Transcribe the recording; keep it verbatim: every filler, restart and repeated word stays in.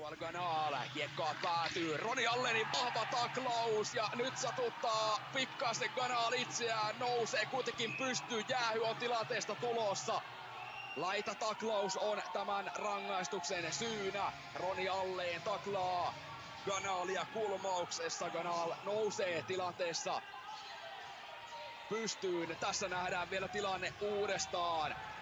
Joel Ganal, kiekkoa päätyy, Roni Allenin vahva taklaus ja nyt satuttaa pikkasen Ganal itseään, nousee kuitenkin pystyy, jäähy on tilanteesta tulossa. Laita taklaus on tämän rangaistuksen syynä, Roni Allen taklaa Ganalia kulmauksessa, Ganal nousee tilanteessa pystyyn. Tässä nähdään vielä tilanne uudestaan.